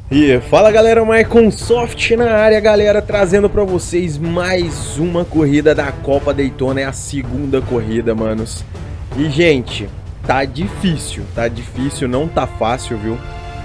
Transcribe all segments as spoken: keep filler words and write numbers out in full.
E fala galera, Maiconsoft na área, galera, trazendo pra vocês mais uma corrida da Copa Daytona, é a segunda corrida, manos. E gente, tá difícil, tá difícil, não tá fácil, viu?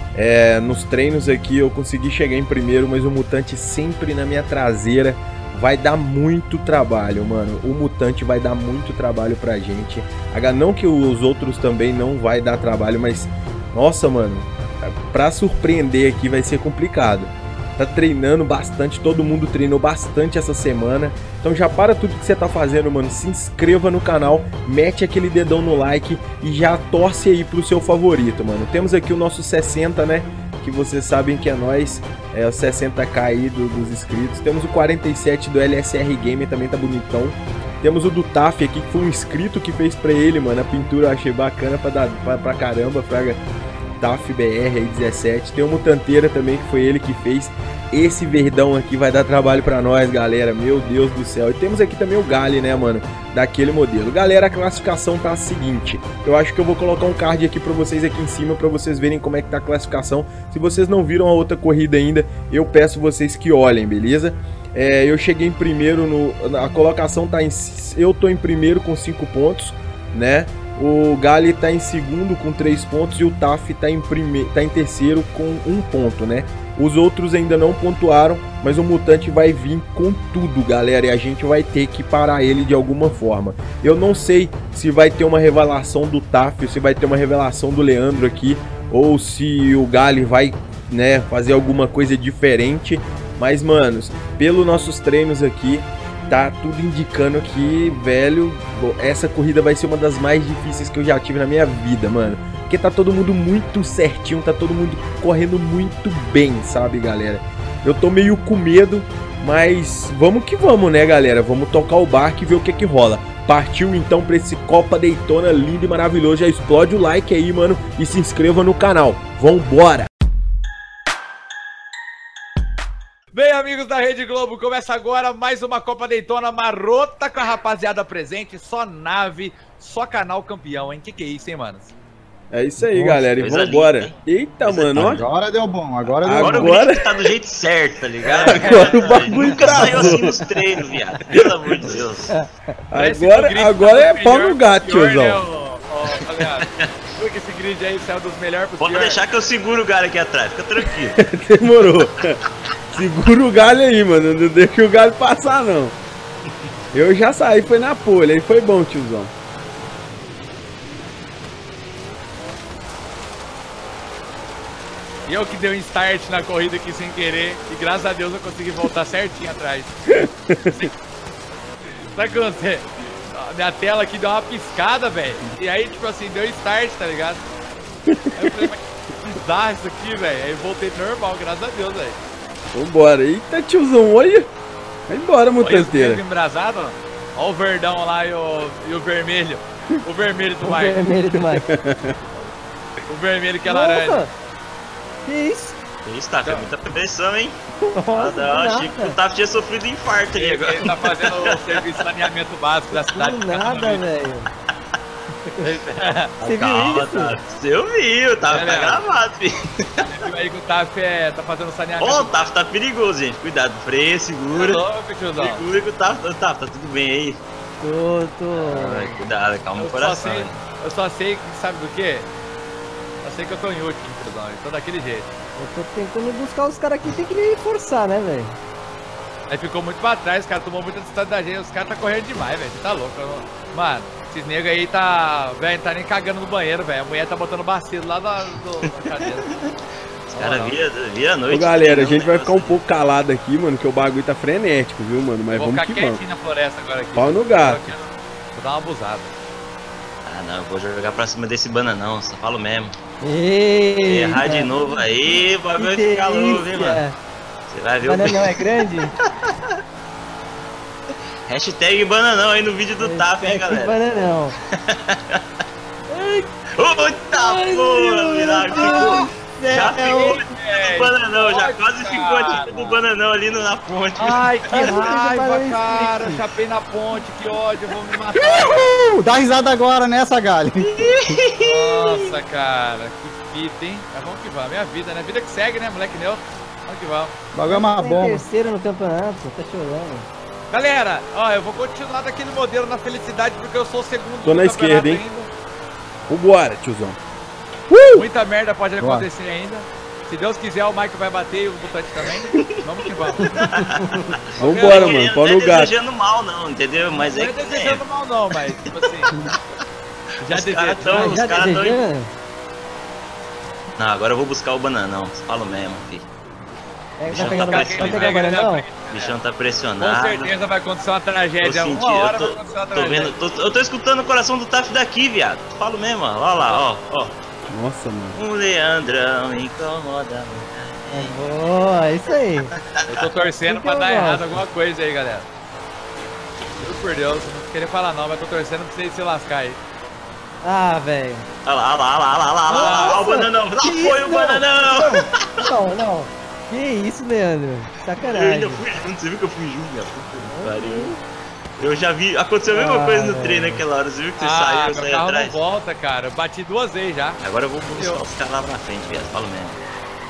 É, nos treinos aqui eu consegui chegar em primeiro, mas o Mutante sempre na minha traseira. Vai dar muito trabalho, mano. O Mutante vai dar muito trabalho pra gente. Não que os outros também não vai dar trabalho, mas... Nossa, mano. Pra surpreender aqui vai ser complicado. Tá treinando bastante, todo mundo treinou bastante essa semana. Então já para tudo que você tá fazendo, mano. Se inscreva no canal, mete aquele dedão no like e já torce aí pro seu favorito, mano. Temos aqui o nosso sessenta, né? Que vocês sabem que é nós, é o sessenta K aí do, dos inscritos. Temos o quarenta e sete do L S R Gamer, também tá bonitão. Temos o do Taf aqui, que foi um inscrito que fez pra ele, mano. A pintura eu achei bacana pra, dar, pra, pra caramba, fraga. Taf B R aí dezessete. Tem o Mutanteira também, que foi ele que fez. Esse verdão aqui vai dar trabalho pra nós, galera. Meu Deus do céu. E temos aqui também o Gali, né, mano? Daquele modelo. Galera, a classificação tá a seguinte. Eu acho que eu vou colocar um card aqui pra vocês aqui em cima, pra vocês verem como é que tá a classificação. Se vocês não viram a outra corrida ainda, eu peço vocês que olhem, beleza? É, eu cheguei em primeiro no... A colocação tá em... Eu tô em primeiro com cinco pontos, né? O Gali tá em segundo com três pontos e o Taf tá em, prime... tá em terceiro com um ponto, né? Os outros ainda não pontuaram, mas o Mutante vai vir com tudo, galera, e a gente vai ter que parar ele de alguma forma. Eu não sei se vai ter uma revelação do Taf, se vai ter uma revelação do Leandro aqui, ou se o Gali vai, né, fazer alguma coisa diferente. Mas, manos, pelos nossos treinos aqui, tá tudo indicando que, velho, essa corrida vai ser uma das mais difíceis que eu já tive na minha vida, mano. Porque tá todo mundo muito certinho, tá todo mundo correndo muito bem, sabe, galera? Eu tô meio com medo, mas vamos que vamos, né, galera? Vamos tocar o barco e ver o que que rola. Partiu então pra esse Copa Daytona lindo e maravilhoso. Já explode o like aí, mano, e se inscreva no canal. Vambora! Bem, amigos da Rede Globo, começa agora mais uma Copa Daytona marota com a rapaziada presente. Só nave, só canal campeão, hein? Que que é isso, hein, manos? É isso aí, nossa, galera, e vambora. Linda, Eita, coisa mano, ó. Agora deu bom, agora deu agora bom. Agora o grito tá do jeito certo, tá ligado? Agora o bagulho nunca saiu assim nos treinos, viado. Pelo amor de Deus. Agora, agora é pau no gato, tiozão. Porque esse grid aí saiu dos melhores pros Pode deixar que eu seguro o galho aqui atrás, fica tranquilo. Demorou. Segura o galho aí, mano, não deixa o galho passar, não. Eu já saí, foi na polha, aí foi bom, tiozão. Eu que dei um start na corrida aqui sem querer, e graças a Deus eu consegui voltar certinho atrás. Sabe o que aconteceu? Minha tela aqui deu uma piscada, velho. E aí, tipo assim, deu start, tá ligado? Aí eu falei, mas que bizarro isso aqui, velho. Aí voltei normal, graças a Deus, velho. Vambora. Eita, tiozão, olha. Vai embora, Mutanteira. Olha embrasado, ó. Olha o verdão lá e o, e o vermelho. O vermelho do o Marco. O vermelho do Marco. O vermelho que é laranja. Que isso? Que isso, Taf, é muita pressão, hein? Nossa, ah, não, achei que o Taf tinha sofrido infarto aí agora. Ele tá fazendo o serviço de saneamento básico da cidade. Do nada, velho. Você Calma, viu isso? Taf. Eu vi, o Taf é, tá gravado, filho. Você viu aí que o Taf é, tá fazendo saneamento. Ó, oh, o Taf tá perigoso, gente. Cuidado, freia, segura. Louco, tiozão. Segura que o Taf, o Taf tá tudo bem aí. Tô, tô. Ai, cuidado, calma eu o coração. Só sei, eu só sei que, sabe do quê? Eu sei que eu tô em último, tiozão. Eu tô daquele jeito. Eu tô tentando buscar os caras aqui, tem que me forçar, né, velho? Aí ficou muito pra trás, cara, tomou muita distância da gente, os caras tá correndo demais, velho, você tá louco. Mano, esses negros aí tá, velho, tá nem cagando no banheiro, velho, a mulher tá botando bacia lá da, do, da cadeira. Os caras vira, vira a noite. Ô, galera, a gente vai ficar um pouco calado aqui, mano, que o bagulho tá frenético, viu, mano, mas vamos que vamos. Vou ficar quietinho na floresta agora aqui. Pau no gato. Vou dar uma abusada. Ah, não, eu vou jogar pra cima desse bananão, só falo mesmo. Eita. Errar de novo aí, o bagulho vai ficar louco, hein, mano. Você vai ver o bananão é grande? Hashtag bananão aí no vídeo do Taf, hein, galera. Bananão. Eita porra, Milagre, ficou. Já ficou do bananão, já quase ficou a tinta do bananão ali na ponte. Ai, que raiva, cara. Chapei na ponte, que ódio, vou me matar. Dá risada agora nessa, galera. Nossa, cara, que fita, hein? Mas vamos que vamos, minha vida, né? Vida que segue, né, moleque neutro? Vamos que vamos. O bagulho é uma Tá em bomba. terceiro no campeonato, tá chorando. Galera, ó, eu vou continuar daquele modelo na felicidade porque eu sou o segundo Tô do na campeonato esquerda, hein? ainda. Vambora, tiozão. Muita merda pode Boa. acontecer ainda. Se Deus quiser, o Mike vai bater e o Mutante também. Vamos que vamos. Vambora, Não mano. Pau é no gato. desejando mal, não, entendeu? Mas Não é é que desejando mal não, mas tipo assim. Já Os caras desejando. tão- Mas os já caras tão- desejando? Não, agora eu vou buscar o bananão. Falo mesmo, filho. É, Deixa vai eu pegar, tá vai pegar o bananão? O bichão tá Com pressionado. certeza vai acontecer uma Tô tragédia. sentindo, Uma hora eu tô, vai acontecer uma tô tragédia. vendo, tô- eu tô escutando o coração do Taf daqui, viado. Falo mesmo, ó. Ó lá, ó, ó. Nossa, mano. Um Leandrão incomoda. Boa, isso aí. Eu tô torcendo Que pra que dar eu errado gosto? alguma coisa aí, galera. Juro por Deus, não queria falar não, mas tô torcendo pra vocês se lascar aí. Ah, velho. Olha lá, olha lá, olha lá, olha lá, olha lá, olha o bananão. Lá Que foi isso, o bananão. Não, não. Que isso, Leandro? Eu ainda Sacanagem. fui junto, você viu que eu fui junto, minha puta que pariu. Eu já vi, aconteceu a mesma Ah, coisa no velho. treino naquela hora, você viu que você Ah, saiu, eu meu saí carro atrás? não volta, cara. Eu bati duas vezes já. Agora eu vou buscar Eu- os caras lá na frente, viado, falo mesmo.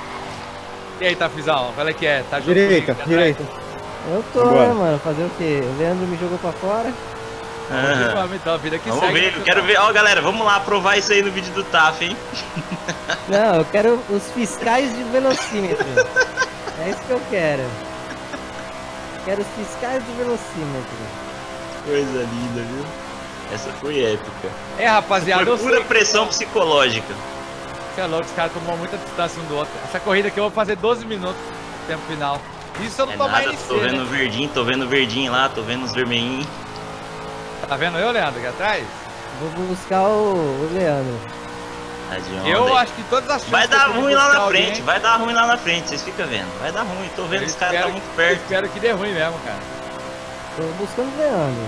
E aí, Tafizão? Qual é que é? Tá junto Direita, comigo, né? direita. Eu tô, Vambora. né, mano? Fazer o quê? O Leandro me jogou pra fora. Vamos que Aham. vamos, então, vida que Vamos segue. ver, né, eu pessoal? quero ver, ó galera, vamos lá provar isso aí no vídeo do Taf, hein? Não, eu quero os fiscais de velocímetro. É isso que eu quero. Quero os fiscais do velocímetro. Coisa linda, viu? Essa foi épica. É, rapaziada, Foi eu pura sei. pressão psicológica. Você é louco, os caras tomam muita distância um do outro. Essa corrida aqui eu vou fazer doze minutos, tempo final. Isso eu não É tomar nada, N C, tô vendo né? o verdinho, tô vendo o verdinho lá, tô vendo os vermelhinhos. Tá vendo eu, Leandro, aqui atrás? Vou buscar o, o Leandro. Tá de onda Eu aí. acho que todas as chances Vai que eu dar tenho ruim de lá buscar na alguém, frente, vai dar ruim lá na frente, vocês ficam vendo. Vai dar ruim, tô vendo eu os caras espero tá muito que- eu perto. espero que dê ruim mesmo, cara. Tô buscando o Leandro.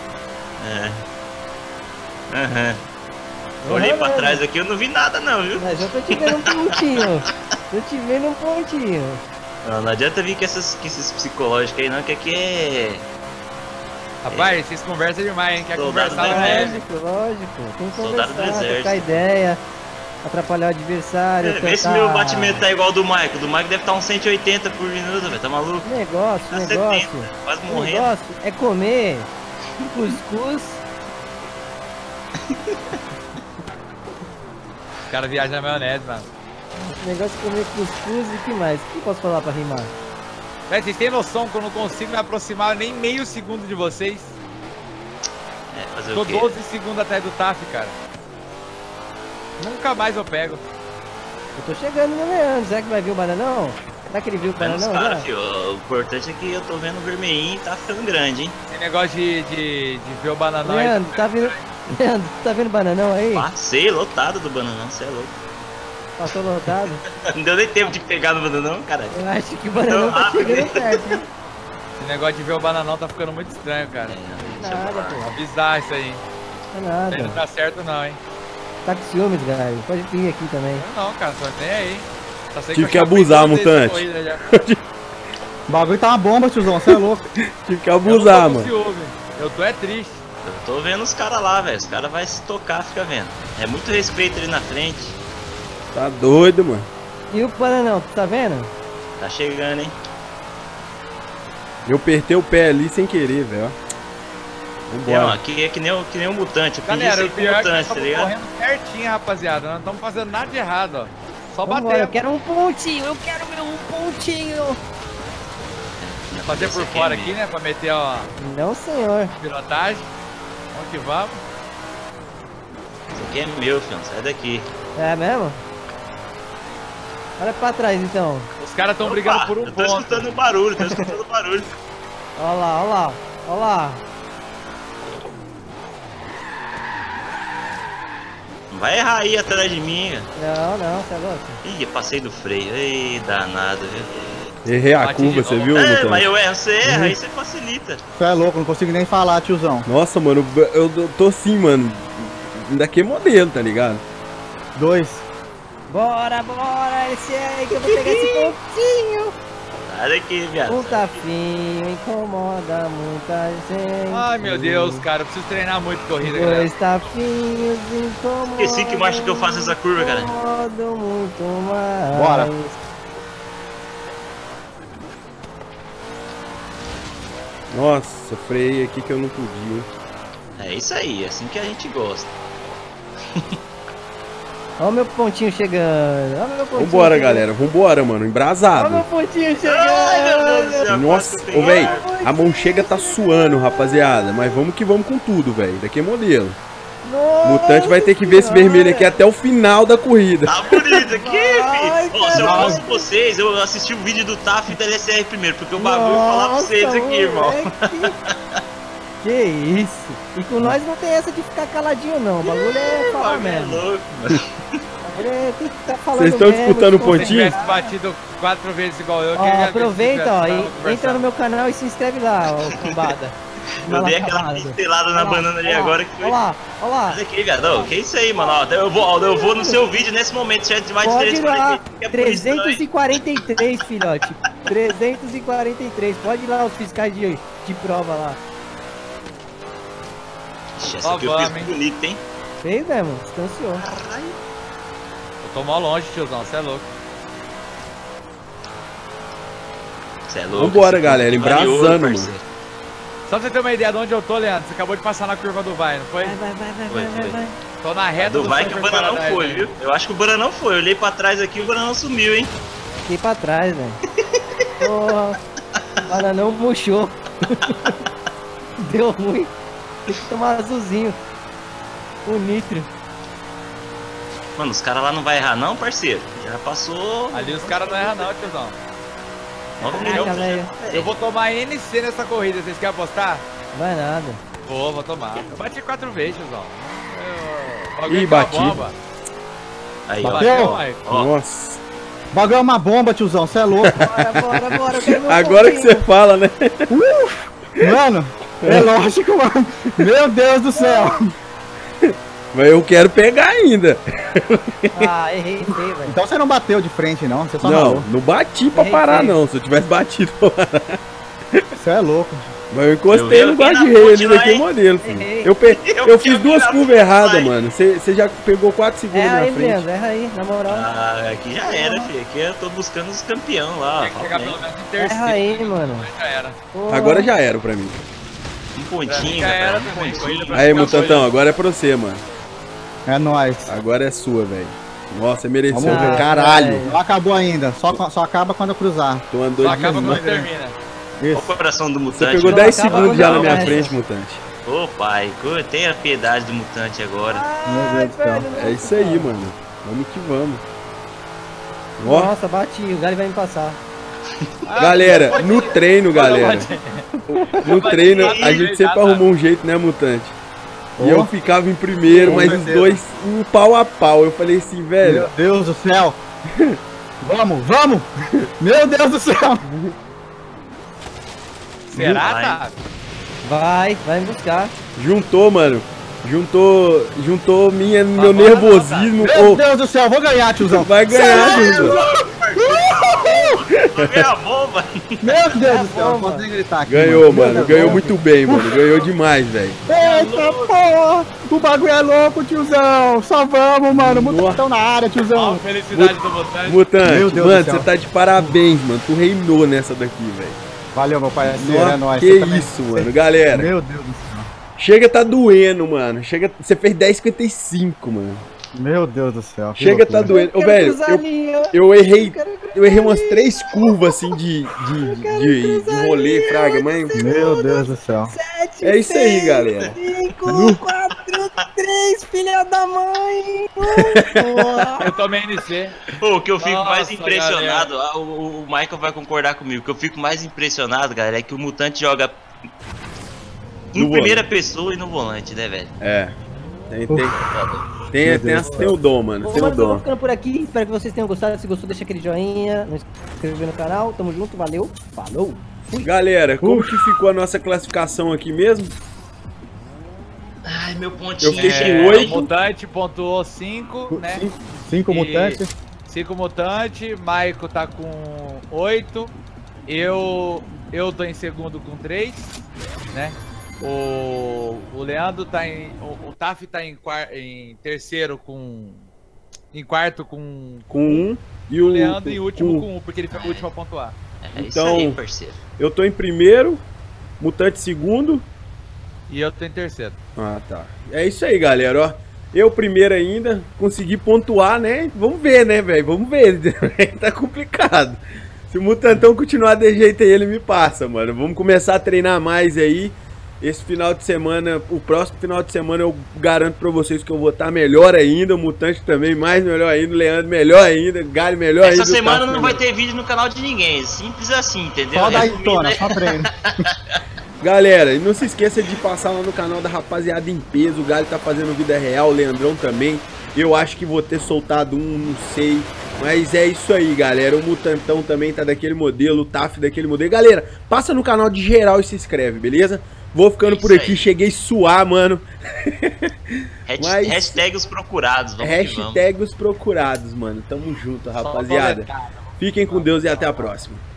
É. Aham. Olhei pra Leandro. trás aqui, eu não vi nada não, viu? Mas eu tô te vendo um pontinho. Tô te vendo um pontinho. Não, não adianta vir com essas, com esses psicológicos aí não, que aqui é... Rapaz, vocês conversam demais, hein? Quer Soldado conversar, do né? exército. Lógico, lógico. Tem que Soldado do conversar, exército. trocar ideia, atrapalhar o adversário. É, vê se tentar- meu batimento tá igual ao do Mike. O do Mike deve estar uns cento e oitenta por minuto, velho. Tá maluco? Negócio, Tá negócio. setenta, quase O morrendo. negócio é comer cuscuz. Os caras viajam na maionese, mano. O negócio é comer cuscuz e que mais? O que eu posso falar pra rimar? Véi, vocês têm noção que eu não consigo me aproximar nem meio segundo de vocês? É, fazer Tô o quê? doze segundos atrás do Taf, cara. Nunca mais eu pego. Eu tô chegando no Leandro. Será que vai vir o bananão? Será que ele viu o Vendo os bananão caras, já? fio. O importante é que eu tô vendo o vermelhinho e tá ficando grande, hein? Esse negócio de, de, de ver o bananão aí. Leandro, tá vendo? Leandro, tá vendo o bananão aí? Passei lotado do bananão, cê é louco. Passou lotado? Não deu nem tempo de pegar no bananão, caralho. Eu acho que o bananão tá chegando perto, hein? Esse negócio de ver o bananão tá ficando muito estranho, cara. Nada, pô. Avisar isso aí. Não é Não nada. tá certo não, hein? Tá com ciúmes, galera. Pode vir aqui também. Eu não, cara, só nem aí. Só sei Tive eu que chapei abusar, duas vezes na mutante. corrida já. O bagulho tá uma bomba, tiozão, você é louco. Tive que Eu abusar, não tô com mano. ciúme. Eu tô é triste. Eu tô vendo os caras lá, velho. Os caras vão se tocar, fica vendo. É muito respeito ali na frente. Tá doido, mano. E o bananão, tu tá vendo? Tá chegando, hein? Eu apertei o pé ali sem querer, velho. Não, Vambora. aqui é que nem, o- que nem um mutante. Eu fingi Galera, ser o com pior é que nós mutante, tá estamos ligado? correndo certinho, rapaziada. Nós não estamos fazendo nada de errado, ó. Só Vambora, bater. eu quero um pontinho, eu quero meu um pontinho. Fazer por Esse fora é aqui, né? Pra meter ó, Não, senhor. pilotagem. Vamos que vamos. Isso aqui é meu, filho. Sai daqui. É mesmo? Olha pra trás, então. Os caras estão brigando Opa, por um eu tô ponto. escutando barulho, tô escutando barulho. Olha lá, olha lá, olha lá. Não vai errar aí atrás de mim, cara. Não, não, você é louco. Ih, eu passei do freio. Ei, danado, viu? Errei a Bati curva, de você novo. viu, É, mutante? mas eu erro, você erra, aí você facilita. Você é louco, não consigo nem falar, tiozão. Nossa, mano, eu eu tô assim, mano. Daquele modelo, tá ligado? Dois. Bora, bora, esse é aí que eu vou pegar esse pontinho. Sai daqui, viado. Um tafinho incomoda muita gente. Ai, meu Deus, cara, eu preciso treinar muito corrida, galera. Dois tafinhos incomodam. Esqueci que marcha que eu faço essa curva, cara. Incomodam muito mais. Bora. Nossa, freiei aqui que eu não podia. É isso aí, é assim que a gente gosta. Olha o meu pontinho chegando. Olha o meu pontinho Vambora, chegando. galera. Vambora, mano. Olha o Embrasado. meu pontinho chegando. Ai, meu Deus do céu. Nossa, quase que eu ô, velho. peguei. A mão chega tá suando, rapaziada. Mas vamos que vamos com tudo, velho. Daqui é modelo. Nossa Mutante vai ter que ver esse Senhora. vermelho aqui até o final da corrida. Tá bonito aqui, Ai, filho. Ó, se eu caralho. fosse vocês, eu assisti o vídeo do Taf e da L S R primeiro, porque o bagulho eu vou falar pra vocês aqui, irmão. moleque. Que isso? E com nós não tem essa de ficar caladinho, não. O bagulho é O falar bagulho é mesmo. louco, mano. O bagulho é tem que ficar falando Vocês estão mesmo, disputando de o Se pontinho? tivesse batido quatro vezes igual eu, Ó, que já- aproveita, já ó, tava e conversando. entra no meu canal e se inscreve lá, ó, cambada. Eu dei aquela Malacabada. pincelada na Olha lá, banana ali olha lá, agora que foi. Olha lá, olha lá. Olha aqui, viadão. Que isso aí, mano? Ó, eu vou, ó, eu vou no seu vídeo nesse momento, se é de mais de Pode ir lá, trezentos e quarenta, que é por isso, não, trezentos hein? e quarenta e três, filhote. trezentos e quarenta e três. Pode ir lá os fiscais de, de prova lá. Ixi, essa Ó, aqui eu fiz vamos, hein? bonita, hein? Fez mesmo, distanciou. Eu tô mó longe, tiozão, você é louco. Você é louco. Vambora, esse galera, filme vale embrasando, ouro, mano. parceiro. Só pra você ter uma ideia de onde eu tô, Leandro, você acabou de passar na curva do vai, não foi? Vai, vai, vai, vai, Foi, vai, vai, foi. vai. Tô na reta Do do vai que o Surfer bananão Paradise, foi, né? viu? Eu acho que o bananão foi. Eu olhei pra trás aqui e o bananão sumiu, hein? Fiquei pra trás, velho. Porra, o bananão murchou. Deu ruim. Tem que tomar azulzinho. O nitro. Mano, os caras lá não vai errar não, parceiro. Já passou. Ali os caras não erram não, tiozão. Nove Caraca, milhões. velho. Eu vou tomar N C nessa corrida, vocês querem apostar? Vai nada. Vou, vou tomar. Eu bati quatro vezes, tiozão. Eu... o bagulho Ih, é uma bati. bomba. Aí, ó. Bateu? Mike. Ó, Nossa. O bagulho é uma bomba, tiozão, você é louco. Bora, bora, bora. eu quero meu Agora que você pontinho. fala, né? Mano, é lógico, mano. Meu Deus do céu. Mas eu quero pegar ainda. Ah, errei feio, velho. Então você não bateu de frente, não. Você só Não, ralou. não bati pra Errei parar, feio. não. Se eu tivesse batido, Você é louco. mas eu Eu encostei vi no aqui na guarda-reio ponte ali lá, daquele hein? modelo, filho. Errei. Eu, pe... Eu eu tinha fiz duas virado curvas pra erradas, trás. mano. Você já pegou quatro segundos Erra na aí, frente. Leandro, erra aí, na moral. Ah, aqui já era, filho. Aqui eu tô buscando os campeão lá. Tem que chegar pelo menos em terceiro. Erra aí, mano. Já era. Porra. Agora já era pra mim. Um Pra mim pontinho, já era cara. Um também, pontinho. corrida pra Aí, ficar Mutantão, doido. agora é pra você, mano. É nóis. Agora é sua, velho. Nossa, você mereceu, Vamos ver. velho. Caralho. velho. Não acabou ainda. Só, só acaba quando eu cruzar. Tô andando Só acaba demais. quando termina. Olha Isso. o coração do Você mutante. pegou Não, dez acaba segundos já quando na minha começa. frente, Mutante. Ô pai, co- tenha piedade do mutante agora. Meu Deus do céu. É isso aí, mano. Vamos que vamos. Ó, Nossa, bati, o Gali vai me passar. galera, no treino, galera. No treino, a gente sempre Nada. arrumou um jeito, né, Mutante? E Ó. eu ficava em primeiro, Com mas os certeza. dois, um pau a pau. Eu falei assim, velho. Meu Deus do céu. Vamos, vamos. Meu Deus do céu. Será, Vai. tá? Vai, vai me buscar. Juntou, mano. Juntou, juntou minha, meu Agora nervosismo. Meu Ô, Deus do céu, vou ganhar, tiozão. vai ganhar, Dudu. Foi a bomba. Meu Deus do céu, não bomba. posso nem gritar aqui. Ganhou, Meu mano. Deus, Ganhou bomba. muito bem, mano. Ganhou demais, velho. Eita porra! O bagulho é louco, tiozão! Só vamos, mano! Mutantão na área, Ó, a tiozão! felicidade do mutante. Mutante, Meu Deus mano, do céu. você tá de parabéns, mano. Tu reinou nessa daqui, velho. Valeu, meu parceiro, é Nossa, nóis. que Você também- isso, mano. Galera, Meu Deus do céu. chega tá doendo, mano. Chega, você fez dez cinquenta e cinco, mano. Meu Deus do céu. que Chega tá loucura. doendo. Ô, Quero velho, cruzar eu, a linha. eu errei. Quero cruzar Eu errei umas a três curvas assim de, de, de, de rolê, fraga, mãe. Meu Deus do céu. Sete, É isso aí, seis, galera. cinco, quatro, três, filha da mãe! Porra. Eu tomei N C. Pô, o que eu fico Nossa, mais impressionado, ah, o, o Michael vai concordar comigo, o que eu fico mais impressionado, galera, é que o mutante joga em No primeira volante. pessoa e no volante, né, velho? É. Tem, tem, tem, Meu tem, Deus tem, do tem o dom, mano. Bom, Tem o mas eu vou dom. ficando por aqui. Espero que vocês tenham gostado. Se gostou, deixa aquele joinha. Não se inscrever no canal. Tamo junto, valeu. Falou. Galera, como que ficou a nossa classificação aqui mesmo? Ai, meu pontinho. Eu fiquei com É, oito. O mutante pontuou cinco, né? Cinco, cinco E- mutantes. cinco mutante, Maico tá com oito Eu, eu tô em segundo com três, né? O, o Leandro tá em... O, o Taf tá em, quar, em terceiro com... Em quarto com... Com um. E o o Leandro em último com, com um, porque ele foi o último a pontuar. É isso Então, aí, parceiro. Eu tô em primeiro, Mutante segundo. E eu tô em terceiro. Ah, tá. É isso aí, galera, ó. Eu primeiro ainda, consegui pontuar, né? Vamos ver, né, velho? Vamos ver. Tá complicado. Se o Mutantão continuar desse jeito aí, ele me passa, mano. Vamos começar a treinar mais aí. Esse final de semana, o próximo final de semana eu garanto pra vocês que eu vou estar melhor ainda. O Mutante também mais melhor ainda. O Leandro melhor ainda. O Galho melhor Essa ainda. Essa semana não melhor. vai ter vídeo no canal de ninguém. Simples assim, entendeu? Só da Resumindo, Daytona, né? só treino. Galera, e não se esqueça de passar lá no canal da Rapaziada em Peso. O Galho tá fazendo vida real, o Leandrão também. Eu acho que vou ter soltado um, não sei. Mas é isso aí, galera. O Mutantão também tá daquele modelo, o Taf daquele modelo. Galera, passa no canal de geral e se inscreve, beleza? Vou ficando Isso por aqui, aí. cheguei a suar, mano. Hashtag, Mas- hashtag os procurados, vamos que vamos. Hashtag os procurados, mano. Tamo junto, rapaziada. Fiquem com Deus e até a próxima.